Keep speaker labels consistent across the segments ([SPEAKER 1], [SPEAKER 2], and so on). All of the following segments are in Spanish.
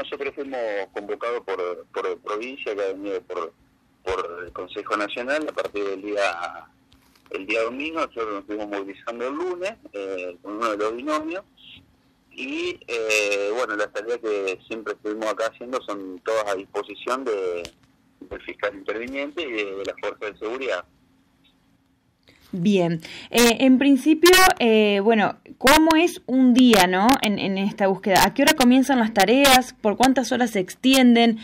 [SPEAKER 1] nosotros fuimos convocados por provincia, que ha venido por el Consejo Nacional a partir del día domingo. Nosotros nos fuimos movilizando el lunes con uno de los binomios y bueno, las tareas que siempre estuvimos acá haciendo son todas a disposición del fiscal interviniente y de la fuerza de seguridad.
[SPEAKER 2] Bien, en principio, bueno, ¿cómo es un día, no, en esta búsqueda? ¿A qué hora comienzan las tareas? ¿Por cuántas horas se extienden?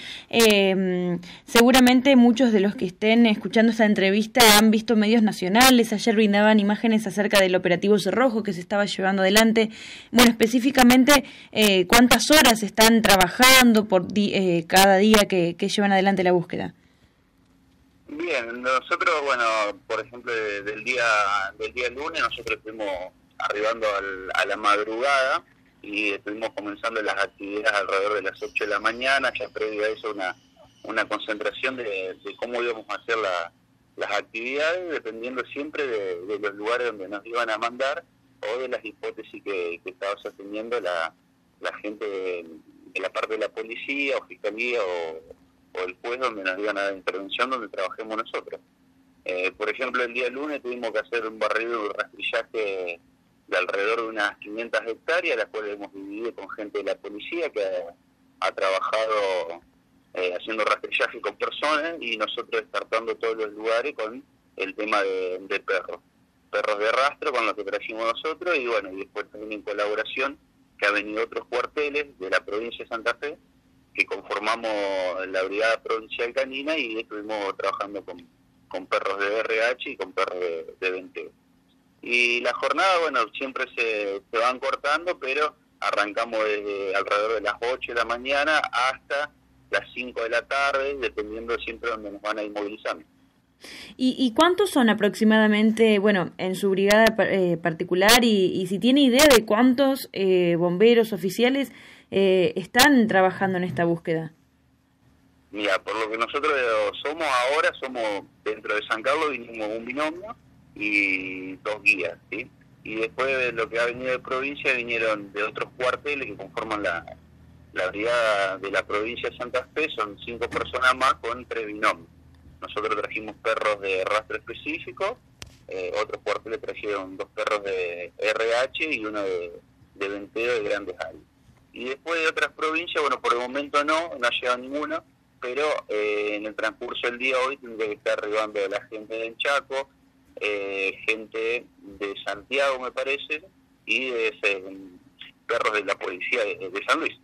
[SPEAKER 2] Seguramente muchos de los que estén escuchando esta entrevista han visto medios nacionales. Ayer brindaban imágenes acerca del operativo Cerrojo que se estaba llevando adelante. Bueno, específicamente, ¿cuántas horas están trabajando por cada día que llevan adelante la búsqueda?
[SPEAKER 1] Bien, nosotros, bueno, por ejemplo, del día lunes, nosotros estuvimos arribando a la madrugada y estuvimos comenzando las actividades alrededor de las 8 de la mañana, ya previo a eso una concentración de cómo íbamos a hacer las actividades, dependiendo siempre de los lugares donde nos iban a mandar o de las hipótesis que estaba sosteniendo la gente de la parte de la policía o fiscalía o el juez donde nos iban a dar intervención, donde trabajemos nosotros. Por ejemplo, el día lunes tuvimos que hacer un barrido y un rastrillaje de alrededor de unas 500 hectáreas, las cuales hemos dividido con gente de la policía que ha trabajado haciendo rastrillaje con personas y nosotros descartando todos los lugares con el tema de perros de rastro con los que trajimos nosotros y bueno, y después también en colaboración que ha venido otros cuarteles de la provincia de Santa Fe que conformamos la Brigada Provincial Canina y estuvimos trabajando con perros de RH y con perros de venteo. Y la jornada, bueno, siempre se van cortando, pero arrancamos desde alrededor de las 8 de la mañana hasta las 5 de la tarde, dependiendo siempre donde nos van a ir movilizando.
[SPEAKER 2] ¿Y cuántos son aproximadamente, bueno, en su brigada particular y si tiene idea de cuántos bomberos oficiales están trabajando en esta búsqueda?
[SPEAKER 1] Mira, por lo que nosotros somos ahora, somos dentro de San Carlos, vinimos un binomio y 2 guías, ¿sí? Y después de lo que ha venido de provincia, vinieron de otros cuarteles que conforman la brigada de la provincia de Santa Fe, son 5 personas más con 3 binomios. Nosotros trajimos perros de rastro específico, otros cuarteles trajeron 2 perros de RH y uno de venteo de grandes áreas. Y después de otras provincias, bueno, por el momento no ha llegado ninguno, pero en el transcurso del día hoy tendría que estar arribando la gente de Chaco, gente de Santiago, me parece, y perros de la policía de San Luis.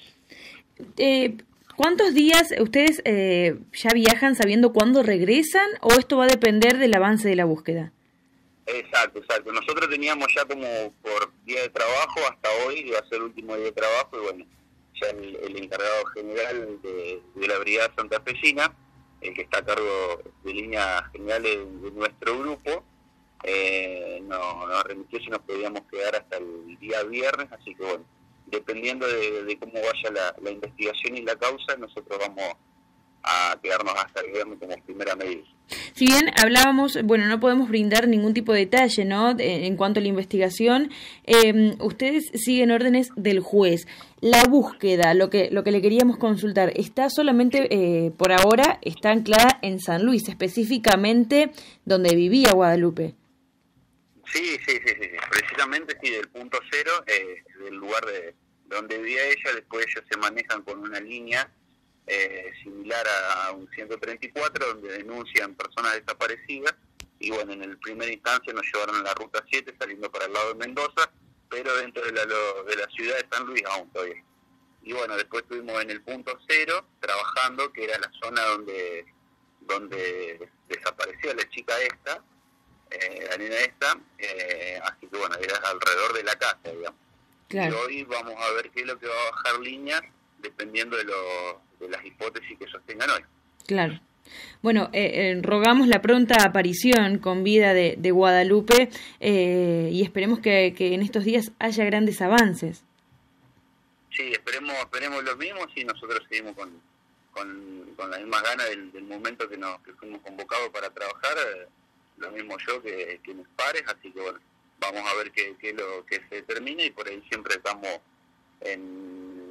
[SPEAKER 2] ¿Cuántos días ustedes ya viajan sabiendo cuándo regresan o esto va a depender del avance de la búsqueda?
[SPEAKER 1] Exacto. Nosotros teníamos ya como por día de trabajo, hasta hoy iba a ser el último día de trabajo y bueno, ya el encargado general de la Brigada Santafesina, el que está a cargo de líneas generales de nuestro grupo, nos remitió si nos podíamos quedar hasta el día viernes, así que bueno, dependiendo de cómo vaya la investigación y la causa, nosotros vamos a quedarnos hasta el viernes como primera medida.
[SPEAKER 2] Si bien hablábamos, bueno, no podemos brindar ningún tipo de detalle, ¿no? En cuanto a la investigación, ustedes siguen órdenes del juez. La búsqueda, lo que le queríamos consultar, está solamente, por ahora, está anclada en San Luis, específicamente donde vivía Guadalupe.
[SPEAKER 1] Sí, precisamente sí, del punto cero, del lugar de donde vivía ella, después ellos se manejan con una línea similar a un 134 donde denuncian personas desaparecidas y bueno, en el primer instancia nos llevaron a la ruta 7 saliendo para el lado de Mendoza, pero dentro de la ciudad de San Luis aún todavía. Y bueno, después estuvimos en el punto cero trabajando, que era la zona donde desapareció la chica esta, la nena esta, así que bueno, era alrededor de la casa, digamos. Claro. Y hoy vamos a ver qué es lo que va a bajar líneas dependiendo de las hipótesis que sostengan hoy.
[SPEAKER 2] Claro. Bueno, rogamos la pronta aparición con vida de Guadalupe y esperemos que en estos días haya grandes avances.
[SPEAKER 1] Sí, esperemos lo mismo, sí, nosotros seguimos con las mismas ganas del momento que fuimos convocados para trabajar, lo mismo yo que mis pares, así que bueno, vamos a ver qué es lo que se determine y por ahí siempre estamos en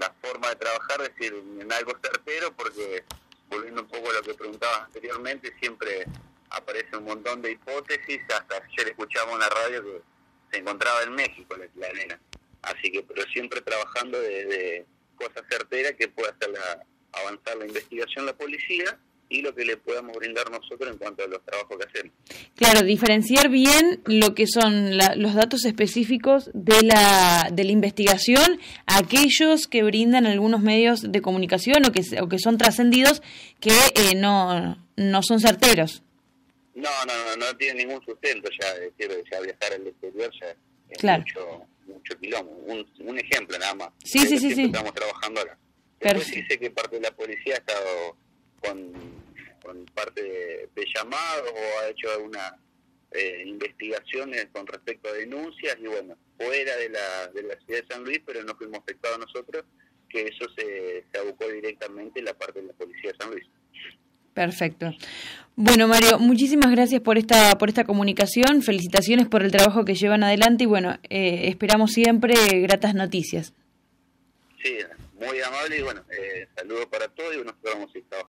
[SPEAKER 1] la forma de trabajar, es decir, en algo certero, porque volviendo un poco a lo que preguntabas anteriormente, siempre aparece un montón de hipótesis. Hasta ayer escuchamos en la radio que se encontraba en México la nena. Así que, pero siempre trabajando de cosas certeras que pueda hacer avanzar la investigación la policía y lo que le podamos brindar nosotros en cuanto a los trabajos que hacemos.
[SPEAKER 2] Claro, diferenciar bien lo que son los datos específicos de la investigación, aquellos que brindan algunos medios de comunicación o que son trascendidos, que no son certeros.
[SPEAKER 1] No tiene ningún sustento ya, ya viajar al exterior ya es
[SPEAKER 2] claro.
[SPEAKER 1] mucho quilombo. Un ejemplo nada más.
[SPEAKER 2] Sí.
[SPEAKER 1] Estamos trabajando ahora. Después
[SPEAKER 2] Perfecto.
[SPEAKER 1] dice que parte de la policía ha estado con parte de llamados o ha hecho algunas investigaciones con respecto a denuncias, y bueno, fuera de la ciudad de San Luis, pero no fuimos afectados nosotros, que eso se abocó directamente en la parte de la policía de San Luis.
[SPEAKER 2] Perfecto. Bueno, Mario, muchísimas gracias por esta comunicación, felicitaciones por el trabajo que llevan adelante y bueno, esperamos siempre gratas noticias.
[SPEAKER 1] Sí, muy amable y bueno, saludos para todos y nosotros vamos a ir trabajando.